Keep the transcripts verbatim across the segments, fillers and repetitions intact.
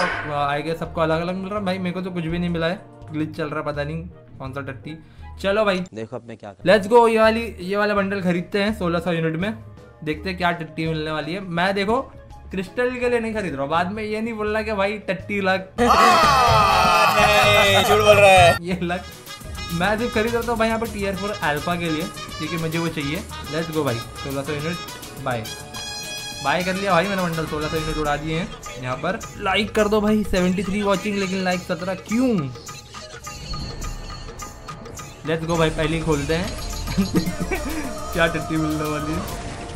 I guess सबको अलग अलग मिल रहा है भाई, मेरे को तो कुछ भी नहीं मिला है, ग्लिच चल रहा है, पता नहीं कौन सा टट्टी। चलो भाई देखो अब मैं क्या कर, लेट्स गो, ये वाली ये वाला बंडल खरीदते हैं सोलह सौ यूनिट में, देखते हैं क्या टट्टी मिलने वाली है। मैं देखो क्रिस्टल के लिए नहीं खरीद रहा हूँ, बाद में ये नहीं बोलना कि भाई टट्टी लग झूठ बोल रहा है ये लग, मैं सिर्फ खरीद रहा था भाई यहाँ पर टी आर फोर अल्फा के लिए, ठीक है मुझे वो चाहिए। लेट्स गो भाई सोलह सौ यूनिट बाय बाय कर लिया भाई मैंने, बंडल सोलह सौ यूनिट उड़ा दिए हैं यहाँ पर। लाइक कर दो भाई, तिहत्तर वॉचिंग लेकिन लाइक सत्रह क्यों। लेट्स गो भाई पहले ही खोलते हैं क्या टट्टी मिलने वाली है।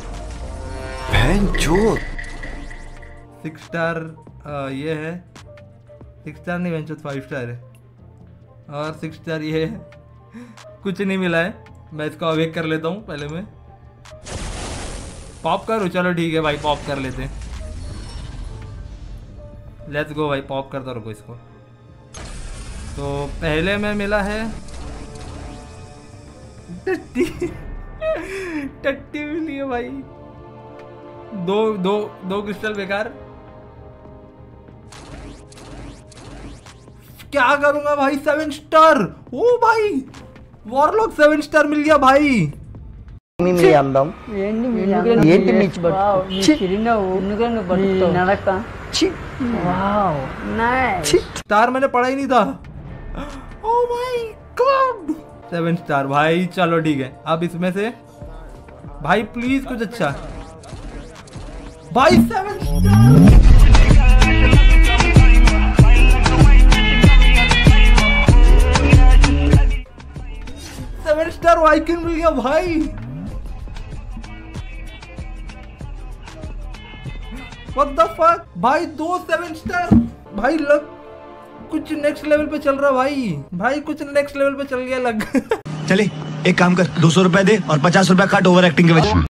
सिक्स स्टार ये है, सिक्स स्टार नहीं बेंचो फाइव स्टार है, और सिक्स स्टार ये है, कुछ नहीं मिला है। मैं इसको अवेक कर लेता हूँ पहले, मैं पॉप करूँ, चलो ठीक है भाई पॉप कर लेते हैं। लेट्स गो भाई पॉप करता रुको इसको। तो पहले में मिला है टट्टी टट्टी मिली है भाई, दो दो दो क्रिस्टल बेकार, क्या करूंगा भाई। सेवन स्टार, ओ भाई वॉरलॉक सेवन स्टार मिल गया भाई। మీ అందం ఏంటి మిచ్ स्टार मैंने पढ़ा ही नहीं था। Oh my god seven star भाई, चलो ठीक है। अब इसमें से भाई प्लीज कुछ अच्छा भाई, सेवन स्टार सेवन स्टार वाइकन मिल गया भाई। What the fuck भाई, दो सेवन स्टार भाई, लग कुछ नेक्स्ट लेवल पे चल रहा भाई, भाई कुछ नेक्स्ट लेवल पे चल गया लग चले एक काम कर, दो सौ रुपए दे और पचास रुपए काट ओवर एक्टिंग के वजह।